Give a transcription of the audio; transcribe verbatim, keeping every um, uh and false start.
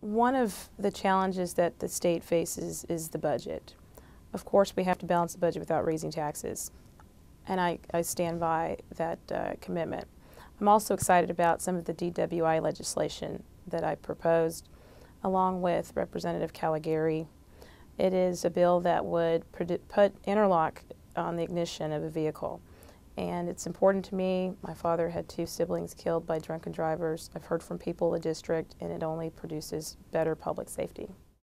One of the challenges that the state faces is the budget. Of course, we have to balance the budget without raising taxes, and I, I stand by that uh, commitment. I'm also excited about some of the D W I legislation that I proposed, along with Representative Caligari. It is a bill that would put interlock on the ignition of a vehicle, and it's important to me. My father had two siblings killed by drunken drivers. I've heard from people in the district, and it only produces better public safety.